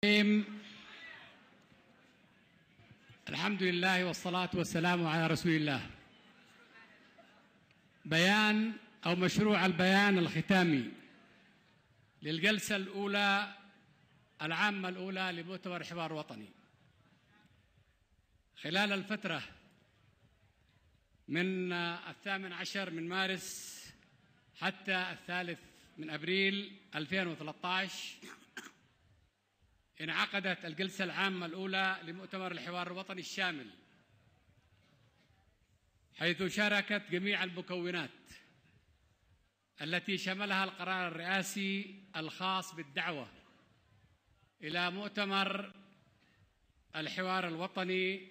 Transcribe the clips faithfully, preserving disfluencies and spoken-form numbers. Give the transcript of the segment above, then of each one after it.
الحمد لله والصلاة والسلام على رسول الله. بيان أو مشروع البيان الختامي للجلسة الأولى العامة الأولى لمؤتمر الحوار الوطني. خلال الفترة من الثامن عشر من مارس حتى الثالث من أبريل ألفين وثلاثة عشر انعقدت الجلسة العامة الأولى لمؤتمر الحوار الوطني الشامل، حيث شاركت جميع المكونات التي شملها القرار الرئاسي الخاص بالدعوة إلى مؤتمر الحوار الوطني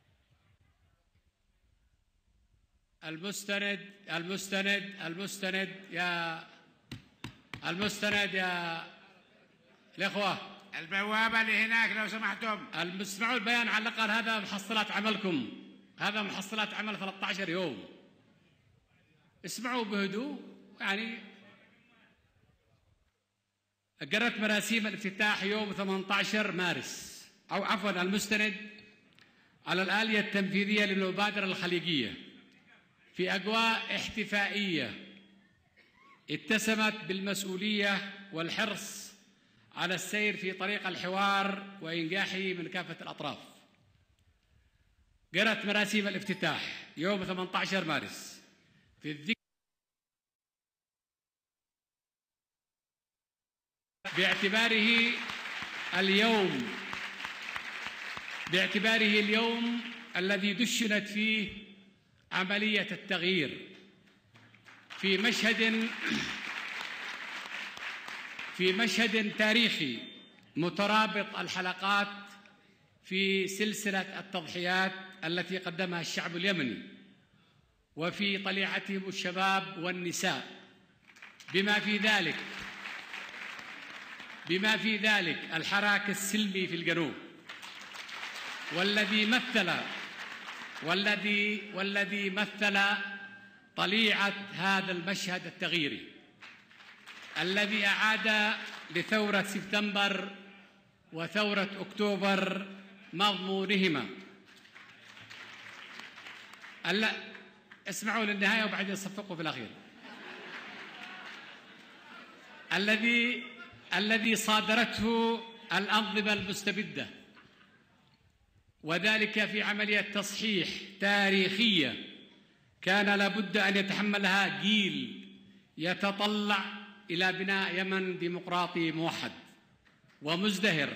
المستند المستند المستند يا المستند يا الإخوة البوابة اللي هناك لو سمحتم. اسمعوا البيان على الأقل، هذا محصلات عملكم، هذا محصلات عمل ثلاثة عشر يوم. اسمعوا بهدوء. يعني أجرت مراسيم الافتتاح يوم ثمانية عشر مارس، أو عفوا المستند على الآلية التنفيذية للمبادرة الخليجية في أجواء احتفائية اتسمت بالمسؤولية والحرص على السير في طريق الحوار وإنجاحه من كافة الأطراف. جرت مراسيم الافتتاح يوم ثمانية عشر مارس في الذكر باعتباره اليوم باعتباره اليوم الذي دشنت فيه عملية التغيير في مشهد في مشهد تاريخي مترابط الحلقات في سلسلة التضحيات التي قدمها الشعب اليمني، وفي طليعتهم الشباب والنساء، بما في ذلك بما في ذلك الحراك السلمي في الجنوب، والذي مثل والذي والذي مثل طليعة هذا المشهد التغييري الذي أعاد لثورة سبتمبر وثورة أكتوبر مضمونهما. ألا اسمعوا للنهاية وبعدين صفقوا في الأخير. الذي الذي صادرته الأنظمة المستبدة، وذلك في عملية تصحيح تاريخية كان لابد أن يتحملها جيل يتطلع إلى بناء يمن ديمقراطي موحد ومزدهر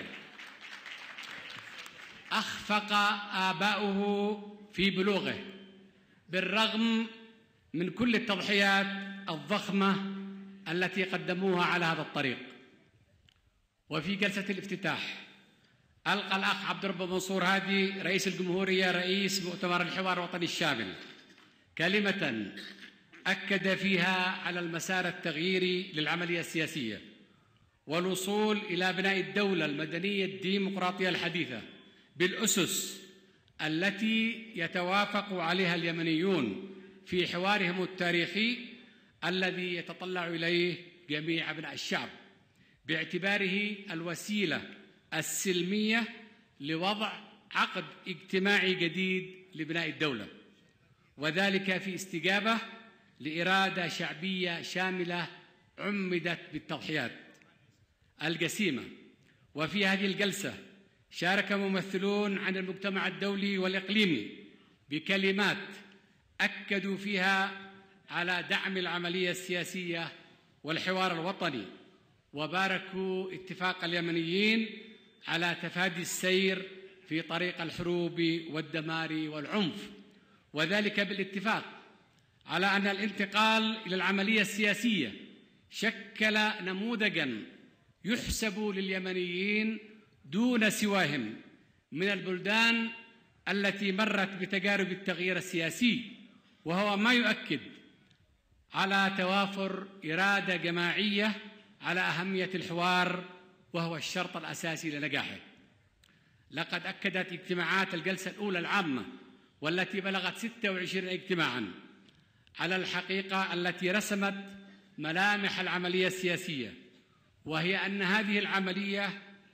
أخفق آباؤه في بلوغه بالرغم من كل التضحيات الضخمة التي قدموها على هذا الطريق. وفي جلسة الافتتاح ألقى الأخ عبد الرب منصور هادي رئيس الجمهورية رئيس مؤتمر الحوار الوطني الشامل كلمة أكد فيها على المسار التغييري للعملية السياسية والوصول إلى بناء الدولة المدنية الديمقراطية الحديثة بالأسس التي يتوافق عليها اليمنيون في حوارهم التاريخي الذي يتطلع إليه جميع أبناء الشعب، باعتباره الوسيلة السلمية لوضع عقد اجتماعي جديد لبناء الدولة، وذلك في استجابة لإرادة شعبية شاملة عمدت بالتضحيات الجسيمة. وفي هذه الجلسة شارك ممثلون عن المجتمع الدولي والإقليمي بكلمات أكدوا فيها على دعم العملية السياسية والحوار الوطني، وباركوا اتفاق اليمنيين على تفادي السير في طريق الحروب والدمار والعنف، وذلك بالاتفاق على أن الانتقال إلى العملية السياسية شكل نموذجاً يحسب لليمنيين دون سواهم من البلدان التي مرت بتجارب التغيير السياسي، وهو ما يؤكد على توافر إرادة جماعية على أهمية الحوار، وهو الشرط الأساسي لنجاحه. لقد أكدت اجتماعات الجلسة الأولى العامة والتي بلغت ستة وعشرين اجتماعاً على الحقيقة التي رسمت ملامح العملية السياسية، وهي أن هذه العملية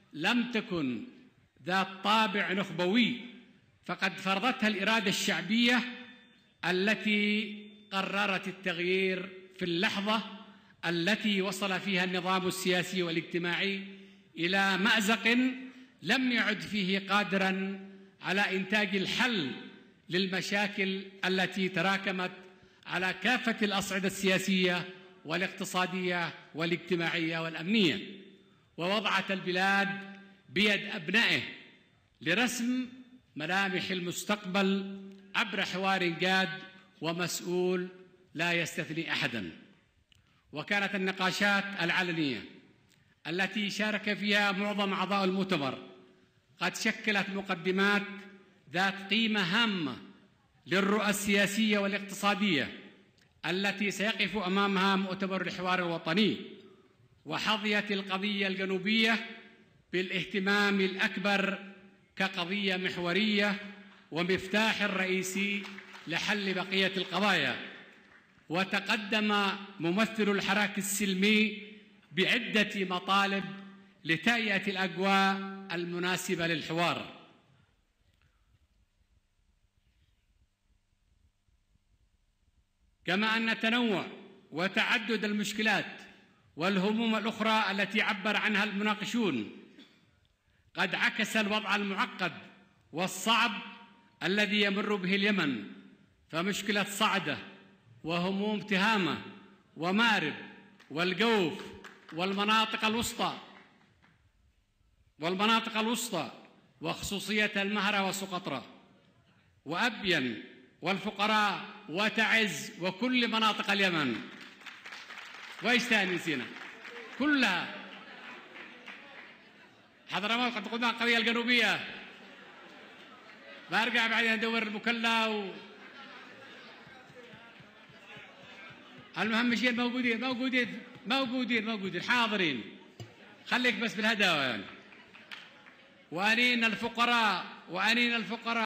لم تكن ذات طابع نخبوي، فقد فرضتها الإرادة الشعبية التي قررت التغيير في اللحظة التي وصل فيها النظام السياسي والاجتماعي إلى مأزق لم يعد فيه قادراً على إنتاج الحل للمشاكل التي تراكمت على كافة الأصعدة السياسية والاقتصادية والاجتماعية والأمنية، ووضعت البلاد بيد أبنائه لرسم ملامح المستقبل عبر حوار جاد ومسؤول لا يستثني أحداً. وكانت النقاشات العلنية التي شارك فيها معظم أعضاء المؤتمر قد شكلت مقدمات ذات قيمة هامة للرؤى السياسية والاقتصادية التي سيقف أمامها مؤتمر الحوار الوطني، وحظيت القضية الجنوبية بالاهتمام الأكبر كقضية محورية ومفتاح رئيسي لحل بقية القضايا. وتقدم ممثل الحراك السلمي بعدة مطالب لتهيئة الأجواء المناسبة للحوار، كما أن تنوع وتعدد المشكلات والهموم الأخرى التي عبر عنها المناقشون قد عكس الوضع المعقد والصعب الذي يمر به اليمن. فمشكلة صعدة وهموم تهامة ومارب والجوف والمناطق الوسطى والمناطق الوسطى وخصوصية المهرة وسقطرى وأبين والفقراء وتعز وكل مناطق اليمن وإيش ثاني نسينا كلها. حضرموت قد قلنا القضية الجنوبية، برجع بعدين ندور المكلا و... المهمشين موجودين موجودين موجودين موجودين حاضرين، خليك بس بالهداوة يعني. وأنين الفقراء وأنين الفقراء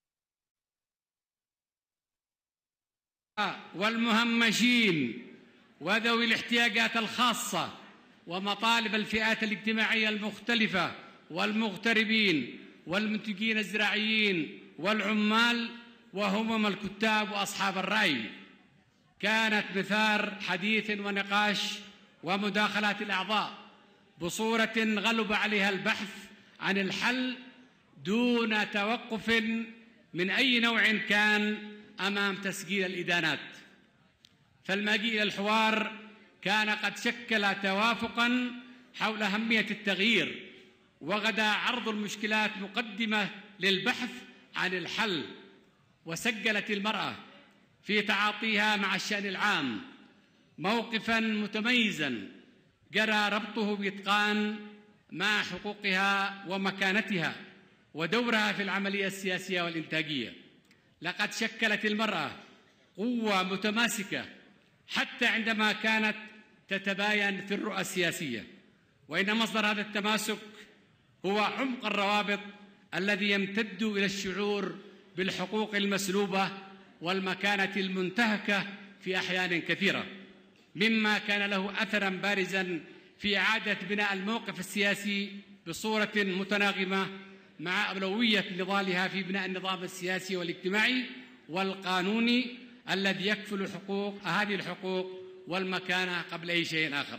والمهمشين وذوي الاحتياجات الخاصة ومطالب الفئات الاجتماعية المختلفة والمغتربين والمنتجين الزراعيين والعمال وهمم الكتاب وأصحاب الرأي كانت مثار حديث ونقاش ومداخلات الأعضاء بصورة غلب عليها البحث عن الحل دون توقف من أي نوع كان أمام تسجيل الإدانات. فالمجيء إلى الحوار كان قد شكل توافقاً حول أهمية التغيير، وغدا عرض المشكلات مقدمة للبحث عن الحل. وسجلت المرأة في تعاطيها مع الشأن العام موقفاً متميزاً جرى ربطه بإتقان مع حقوقها ومكانتها ودورها في العملية السياسية والإنتاجية. لقد شكلت المرأة قوة متماسكة حتى عندما كانت تتباين في الرؤى السياسية، وإن مصدر هذا التماسك هو عمق الروابط الذي يمتد إلى الشعور بالحقوق المسلوبة والمكانة المنتهكة في أحيان كثيرة، مما كان له أثراً بارزاً في إعادة بناء الموقف السياسي بصورة متناغمة مع أولوية نضالها في بناء النظام السياسي والاجتماعي والقانوني الذي يكفل حقوق هذه الحقوق والمكانة قبل أي شيء آخر.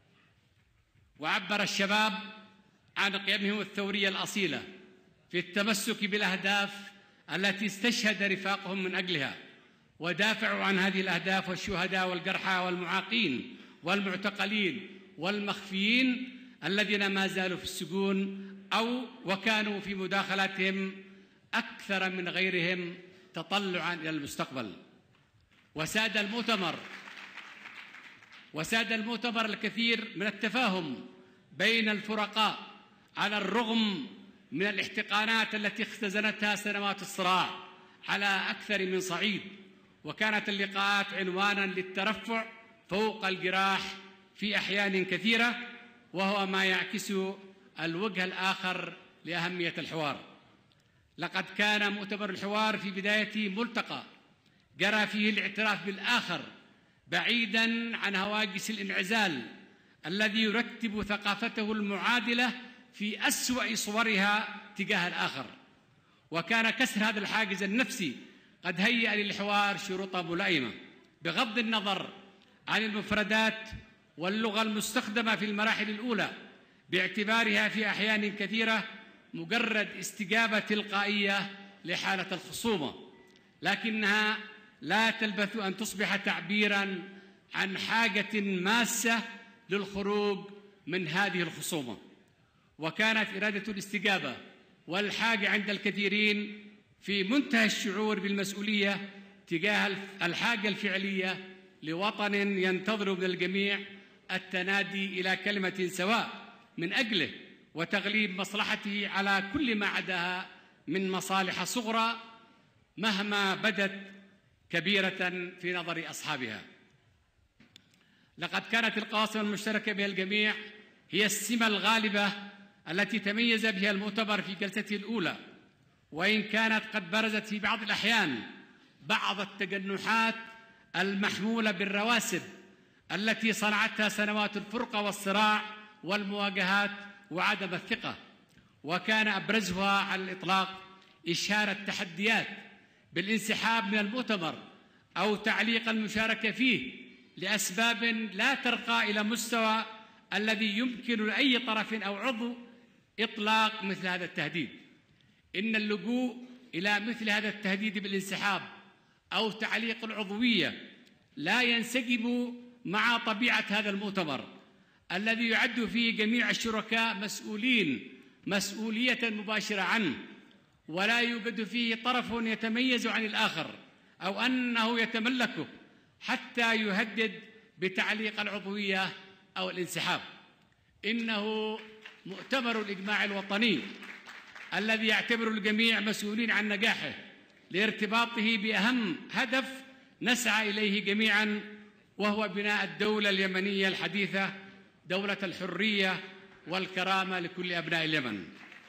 وعبر الشباب عن قيمهم الثورية الأصيلة في التمسك بالأهداف التي استشهد رفاقهم من أجلها، ودافعوا عن هذه الأهداف والشهداء والجرحى والمعاقين والمعتقلين والمخفيين الذين ما زالوا في السجون أو وكانوا في مداخلاتهم أكثر من غيرهم تطلعاً إلى المستقبل. وساد المؤتمر وساد المؤتمر الكثير من التفاهم بين الفرقاء على الرغم من الاحتقانات التي اختزنتها سنوات الصراع على أكثر من صعيد، وكانت اللقاءات عنواناً للترفع فوق الجراح في أحيان كثيرة، وهو ما يعكس الوجه الآخر لأهمية الحوار. لقد كان مؤتمر الحوار في بداية ملتقى جرى فيه الاعتراف بالآخر بعيداً عن هواجس الانعزال الذي يرتب ثقافته المعادلة في أسوأ صورها تجاه الآخر. وكان كسر هذا الحاجز النفسي قد هيأ للحوار شروطا ملائمة بغض النظر عن المفردات واللغة المستخدمة في المراحل الأولى، باعتبارها في أحيان كثيرة مجرد استجابة تلقائية لحالة الخصومة، لكنها لا تلبث أن تصبح تعبيراً عن حاجة ماسة للخروج من هذه الخصومة. وكانت إرادة الاستجابة والحاجة عند الكثيرين في منتهى الشعور بالمسؤولية تجاه الحاجة الفعلية لوطن ينتظر من الجميع التنادي إلى كلمة سواء من أجله وتغليب مصلحته على كل ما عداها من مصالح صغرى مهما بدت كبيرة في نظر أصحابها. لقد كانت القاسمة المشتركة بها الجميع هي السمة الغالبة التي تميز بها المؤتمر في جلسته الأولى، وإن كانت قد برزت في بعض الأحيان بعض التجنحات المحمولة بالرواسب التي صنعتها سنوات الفرقة والصراع والمواجهات وعدم الثقة. وكان أبرزها على الإطلاق إشهار التحديات بالانسحاب من المؤتمر أو تعليق المشاركة فيه لأسباب لا ترقى إلى مستوى الذي يمكن لأي طرف أو عضو إطلاق مثل هذا التهديد. إن اللجوء إلى مثل هذا التهديد بالانسحاب أو تعليق العضوية لا ينسجم مع طبيعة هذا المؤتمر الذي يعد فيه جميع الشركاء مسؤولين مسؤولية مباشرة عنه، ولا يوجد فيه طرف يتميز عن الآخر أو أنه يتملكه حتى يهدد بتعليق العضوية أو الانسحاب. إنه مؤتمر الإجماع الوطني الذي يعتبر الجميع مسؤولين عن نجاحه لارتباطه بأهم هدف نسعى إليه جميعاً، وهو بناء الدولة اليمنية الحديثة، دولة الحرية والكرامة لكل أبناء اليمن.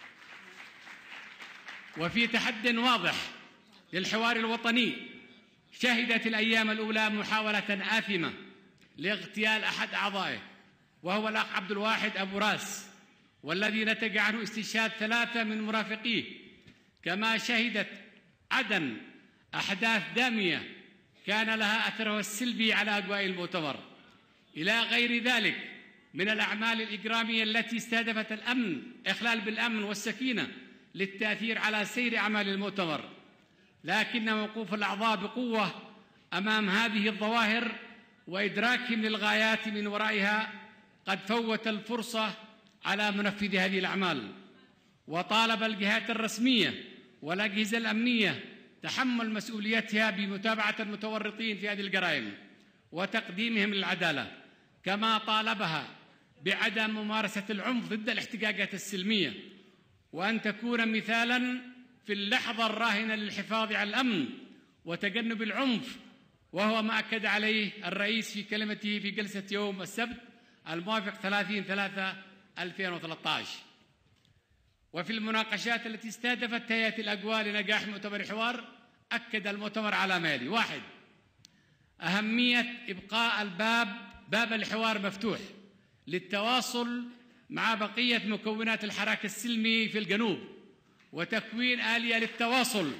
وفي تحد واضح للحوار الوطني شهدت الأيام الأولى محاولة آثمة لاغتيال أحد أعضائه، وهو الأخ عبد الواحد أبو راس، والذي نتج عنه استشهاد ثلاثة من مرافقيه. كما شهدت عدن أحداث دامية كان لها أثرها السلبي على أجواء المؤتمر، إلى غير ذلك من الأعمال الإجرامية التي استهدفت الأمن إخلال بالأمن والسكينة للتأثير على سير أعمال المؤتمر. لكن موقوف الأعضاء بقوة أمام هذه الظواهر وإدراكهم للغايات من ورائها قد فوت الفرصة على منفذ هذه الأعمال، وطالب الجهات الرسمية والأجهزة الأمنية تحمل مسؤوليتها بمتابعة المتورطين في هذه الجرائم وتقديمهم للعدالة، كما طالبها بعدم ممارسة العنف ضد الاحتجاجات السلمية، وأن تكون مثالاً في اللحظة الراهنة للحفاظ على الأمن وتجنب العنف، وهو ما أكد عليه الرئيس في كلمته في جلسة يوم السبت الموافق ثلاثين ثلاثة ألفين وثلاثة عشر. وفي المناقشات التي استهدفت هيئة الأجواء لنجاح مؤتمر الحوار، أكد المؤتمر على ما يلي: واحد، أهمية إبقاء الباب باب الحوار مفتوح للتواصل مع بقية مكونات الحراك السلمي في الجنوب، وتكوين آلية للتواصل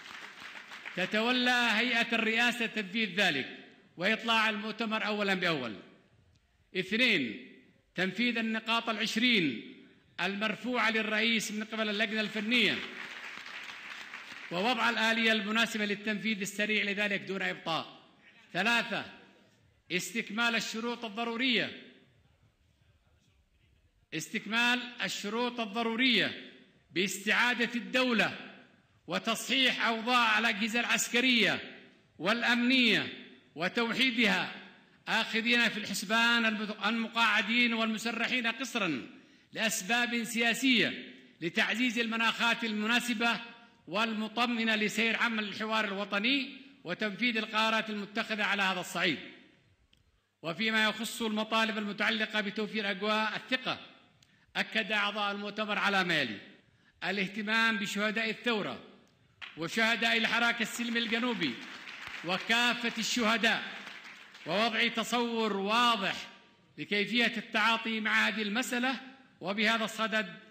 تتولى هيئة الرئاسة تنفيذ ذلك وإطلاع المؤتمر أولاً بأول. اثنين، تنفيذ النقاط العشرين المرفوعة للرئيس من قبل اللجنة الفنية ووضع الآلية المناسبة للتنفيذ السريع لذلك دون إبطاء. ثلاثة، استكمال الشروط الضرورية استكمال الشروط الضرورية باستعادة الدولة وتصحيح أوضاع الأجهزة العسكرية والأمنية وتوحيدها، آخذين في الحسبان المقاعدين والمسرحين قسراً لأسباب سياسية لتعزيز المناخات المناسبة والمطمئنة لسير عمل الحوار الوطني وتنفيذ القرارات المتخذة على هذا الصعيد. وفيما يخص المطالب المتعلقة بتوفير أجواء الثقة، أكد أعضاء المؤتمر على ما يلي: الاهتمام بشهداء الثورة وشهداء الحراك السلمي الجنوبي وكافة الشهداء، ووضع تصور واضح لكيفية التعاطي مع هذه المسألة، وبهذا الصدد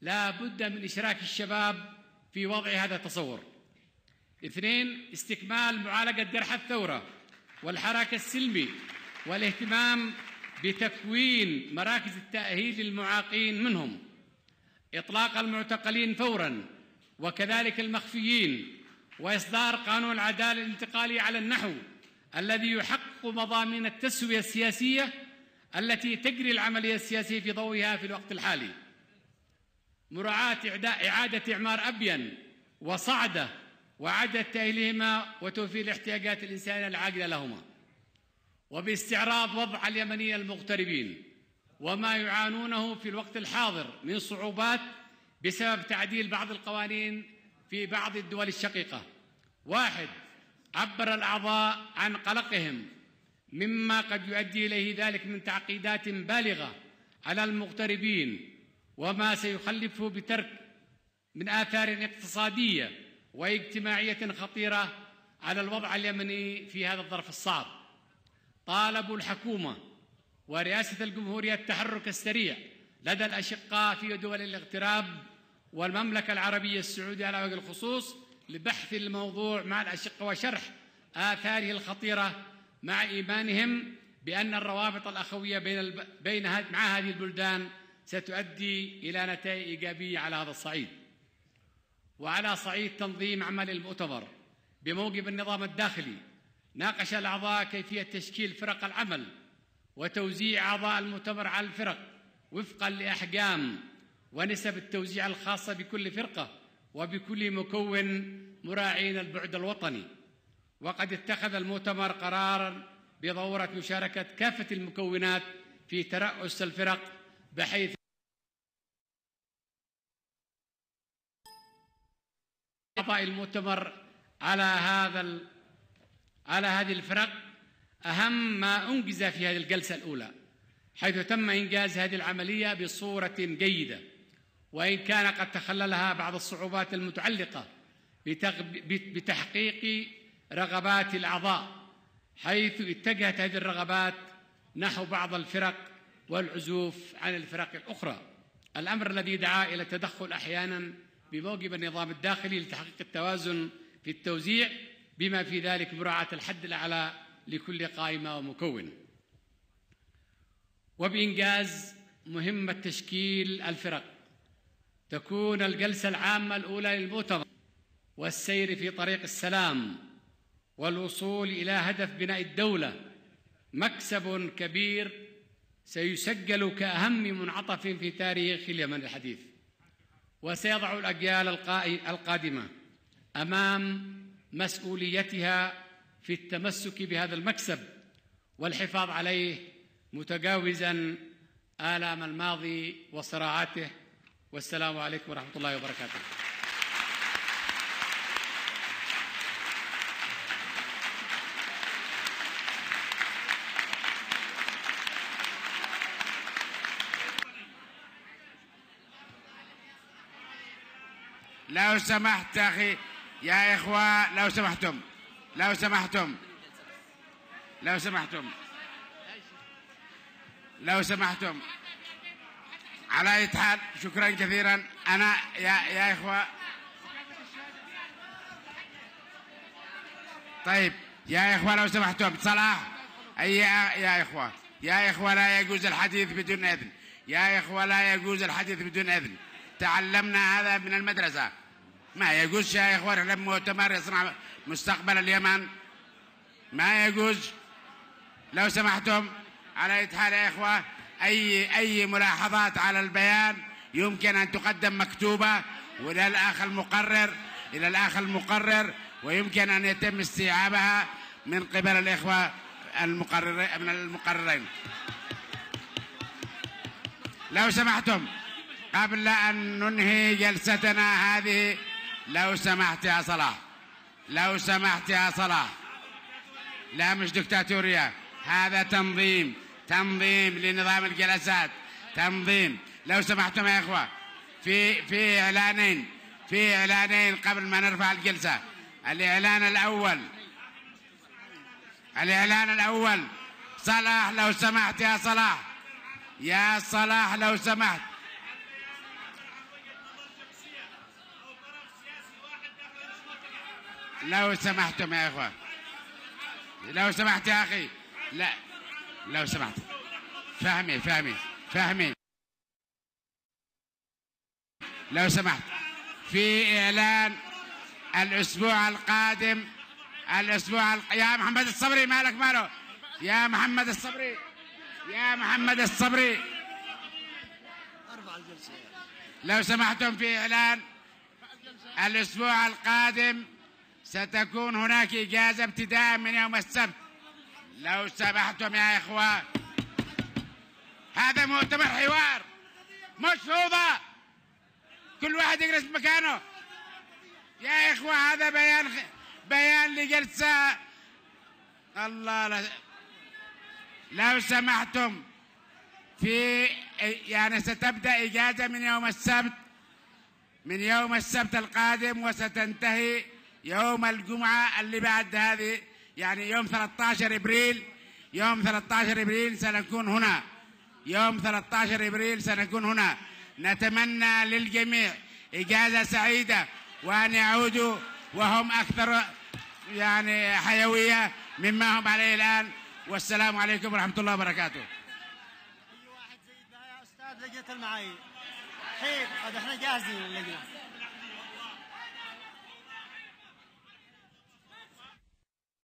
لا بد من إشراك الشباب في وضع هذا التصور. اثنين، استكمال معالجة جرح الثورة والحراك السلمي والاهتمام بتكوين مراكز التأهيل للمعاقين منهم، إطلاق المعتقلين فوراً وكذلك المخفيين، وإصدار قانون العدالة الانتقالي على النحو الذي يحقق مضامين التسوية السياسية التي تجري العملية السياسية في ضوئها في الوقت الحالي. مراعاة إعادة إعمار أبين وصعدة وإعادة تأهيلهما وتوفير الاحتياجات الإنسانية العاجلة لهما، وباستعراض وضع اليمنيين المغتربين وما يعانونه في الوقت الحاضر من صعوبات بسبب تعديل بعض القوانين في بعض الدول الشقيقة. واحد، عبر الأعضاء عن قلقهم مما قد يؤدي إليه ذلك من تعقيدات بالغة على المغتربين وما سيخلفه بترك من آثار اقتصادية واجتماعية خطيرة على الوضع اليمني في هذا الظرف الصعب. طالبوا الحكومة ورئاسة الجمهورية التحرك السريع لدى الأشقاء في دول الاغتراب والمملكة العربية السعودية على وجه الخصوص لبحث الموضوع مع الأشقاء وشرح آثاره الخطيرة، مع إيمانهم بأن الروابط الأخوية بين الب... بين مع هذه البلدان ستؤدي إلى نتائج إيجابية على هذا الصعيد. وعلى صعيد تنظيم عمل المؤتمر بموجب النظام الداخلي، ناقش الأعضاء كيفية تشكيل فرق العمل وتوزيع أعضاء المؤتمر على الفرق وفقاً لأحجام ونسب التوزيع الخاصة بكل فرقة وبكل مكون مراعين البعد الوطني. وقد اتخذ المؤتمر قراراً بضرورة مشاركة كافة المكونات في ترأس الفرق، بحيث أعضاء المؤتمر على هذا على هذه الفرق أهم ما أنجز في هذه الجلسة الأولى، حيث تم إنجاز هذه العملية بصورة جيدة، وإن كان قد تخللها بعض الصعوبات المتعلقة بتحقيق رغبات الأعضاء، حيث اتجهت هذه الرغبات نحو بعض الفرق والعزوف عن الفرق الأخرى، الأمر الذي دعا إلى التدخل أحياناً بموجب النظام الداخلي لتحقيق التوازن في التوزيع، بما في ذلك مراعاة الحد الأعلى لكل قائمة ومكون. وبإنجاز مهمة تشكيل الفرق، تكون الجلسة العامة الأولى للمؤتمر والسير في طريق السلام والوصول إلى هدف بناء الدولة مكسب كبير سيسجل كأهم منعطف في تاريخ اليمن الحديث، وسيضع الأجيال القادمة أمام مسؤوليتها في التمسك بهذا المكسب والحفاظ عليه، متجاوزاً آلام الماضي وصراعاته. والسلام عليكم ورحمة الله وبركاته. لو سمحت أخي يا إخوة، لو سمحتم لو سمحتم لو سمحتم لو سمحتم على أي حال، شكرا كثيرا. أنا يا يا إخوة، طيب يا إخوة لو سمحتم، صلاح، أي يا إخوة يا إخوة لا يجوز الحديث بدون إذن، يا إخوة لا يجوز الحديث بدون إذن. تعلمنا هذا من المدرسة، ما يجوز يا إخوة لما مؤتمر يصنع مستقبل اليمن، ما يجوز. لو سمحتم على أي حال يا إخوة، أي أي ملاحظات على البيان يمكن أن تقدم مكتوبة وإلى الأخ المقرر إلى الأخ المقرر ويمكن أن يتم استيعابها من قبل الإخوة المقررين من المقررين. لو سمحتم قبل أن ننهي جلستنا هذه، لو سمحت يا صلاح لو سمحت يا صلاح لا مش دكتاتورية، هذا تنظيم تنظيم لنظام الجلسات، تنظيم. لو سمحتم يا إخوة، في في إعلانين في إعلانين قبل ما نرفع الجلسة. الإعلان الأول الإعلان الأول صلاح لو سمحت يا صلاح يا صلاح لو سمحت لو سمحتم يا إخوة، لو سمحت يا أخي، لا لو سمحت، فهمي فهمي فهمي لو سمحت. في إعلان الأسبوع القادم، الأسبوع الق... يا محمد الصبري مالك ماله؟ يا محمد الصبري، يا محمد الصبري لو سمحتم، في إعلان الأسبوع القادم ستكون هناك إجازة ابتداء من يوم السبت. لو سمحتم يا إخوة، هذا مؤتمر حوار مش فوضى، كل واحد يجلس مكانه. يا إخوة هذا بيان بيان لجلسة. الله لا. لو سمحتم، في يعني ستبدأ إجازة من يوم السبت، من يوم السبت القادم، وستنتهي يوم الجمعة اللي بعد هذه، يعني يوم ثلاثة عشر إبريل. يوم ثلاثة عشر إبريل سنكون هنا، يوم ثلاثة عشر إبريل سنكون هنا. نتمنى للجميع إجازة سعيدة، وأن يعودوا وهم أكثر يعني حيوية مما هم عليه الآن. والسلام عليكم ورحمة الله وبركاته. أي واحد زيدنا يا أستاذ لجنة المعايير. حين هذا احنا جاهزين للجنة.